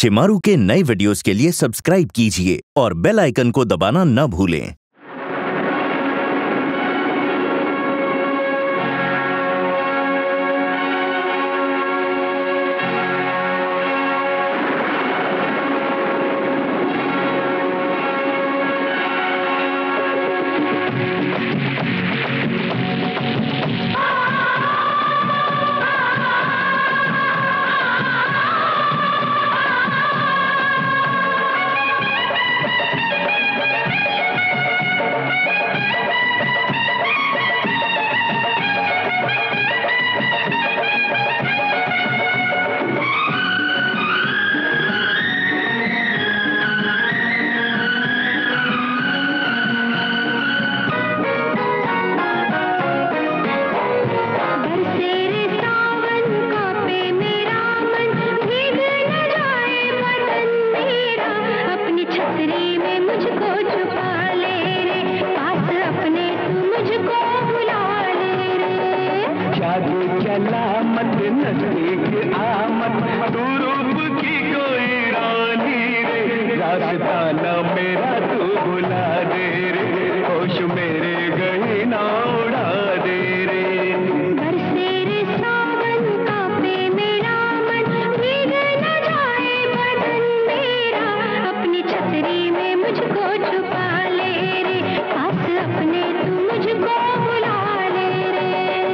शिमारू के नए वीडियोस के लिए सब्सक्राइब कीजिए और बेल आइकन को दबाना न भूलें। चला मत नजदीक आमत तू रूप की कोई रानी रे, रास्ता न मेरा तू भुला दे रे, होश मेरे गई ना उड़ा दे रे। बरसे रे सावन का पे मेरा मन, भीग न जाए बदन मेरा, अपनी छतरी में मुझको छुपा ले रे, पास अपने तू मुझको बुला ले रे।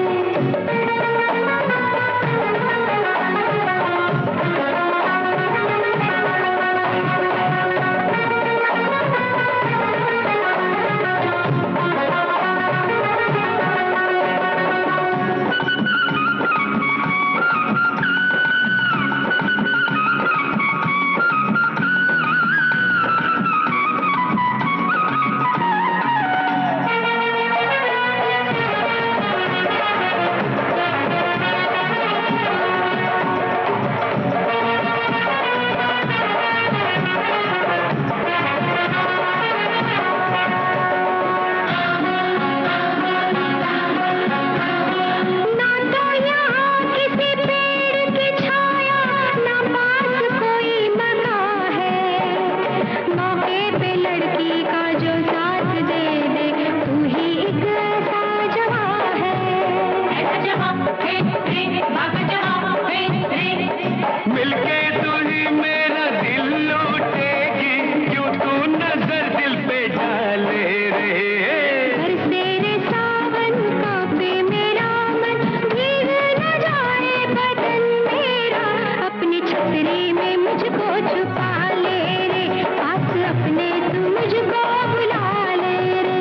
मिलके तू ही मेरा दिल लूटेगी, क्यों तू नजर दिल पे डाले रे। बरसे रे सावन का पे मेरा मन, भीग न जाए बदन मेरा, अपनी छतरी में मुझको छुपा ले रे, पास अपने तू मुझको बुला ले रे।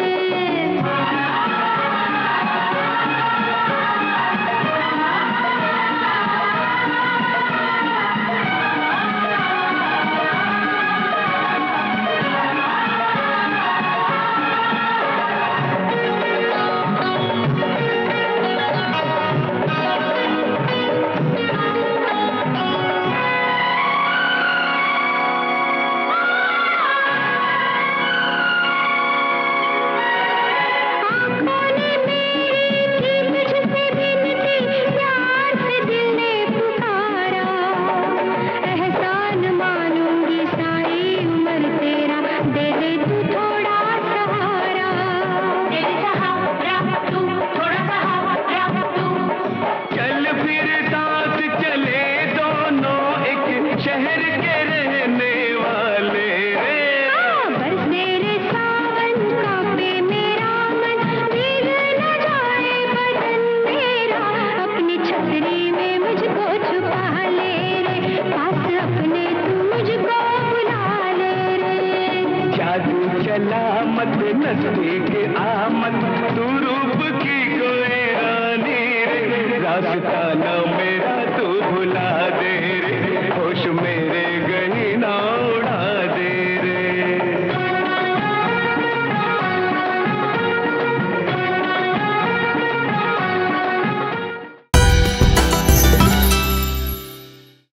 शहर के रहने वाले रे। बरसे रे सावन का पे मेरा मन, भीग न जाए बदन मेरा, अपनी छतरी में मुझको छुपा ले रे, पास अपने तू मुझको बुला ले रे। जादू चला मत नजदीक आमत तू रूप की कोई रानी रे, रास्ता न मेरा तू भुला